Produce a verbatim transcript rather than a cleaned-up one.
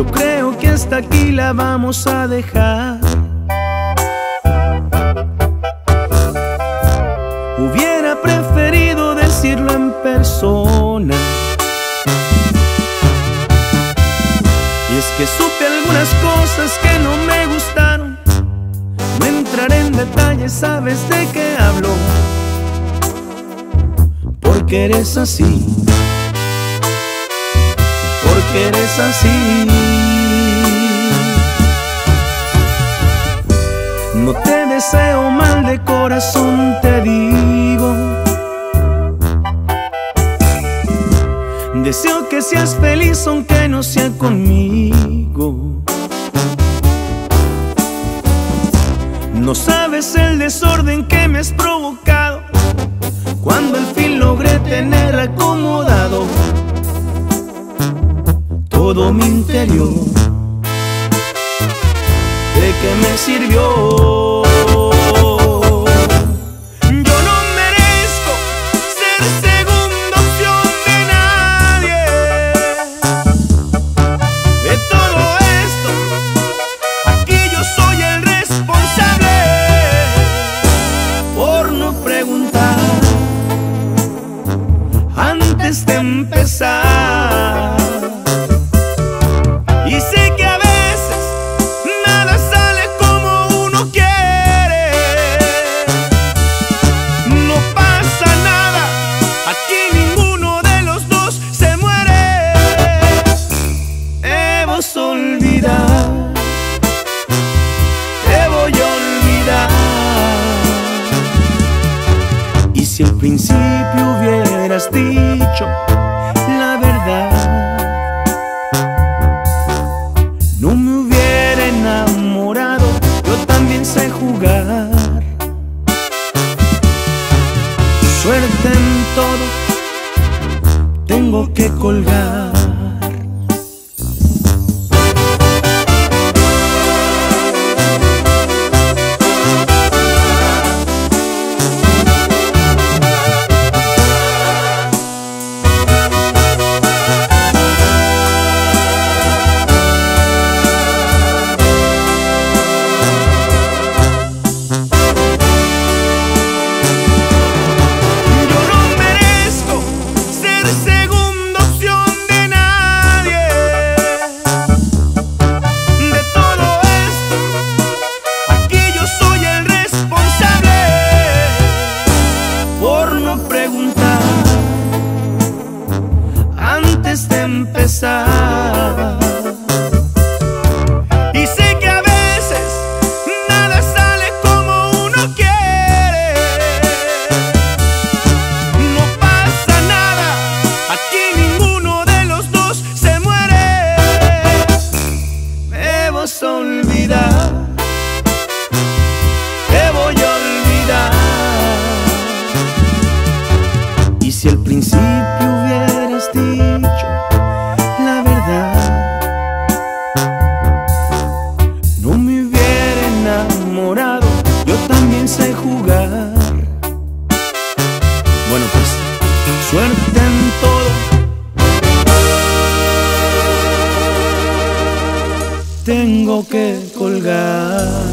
Yo creo que hasta aquí la vamos a dejar. Hubiera preferido decirlo en persona. Y es que supe algunas cosas que no me gustaron. No entraré en detalles, sabes de qué hablo, porque eres así, porque eres así. No te deseo mal, de corazón te digo. Deseo que seas feliz aunque no sea conmigo. No sabes el desorden que me has provocado cuando al fin logré tener acomodado todo mi interior. ¿De qué me sirvió? Yo no merezco ser segunda opción de nadie. De todo esto, aquí yo soy el responsable por no preguntar antes de empezar. Y sé que a veces nada sale como uno quiere. No pasa nada, aquí ninguno de los dos se muere. Te vas a olvidar, te voy a olvidar. Y si al principio hubieras dicho la verdad, no me hubiera enamorado. Yo también sé jugar. Suerte en todo, tengo que colgar. Antes de empezar. Y sé que a veces nada sale como uno quiere. No pasa nada, aquí ninguno de los dos se muere. Me vas a olvidar, te voy a olvidar. Y si al principio hubieras dicho la verdad, no me hubiera enamorado. Yo también sé jugar. Bueno, pues suerte en todo, tengo que colgar.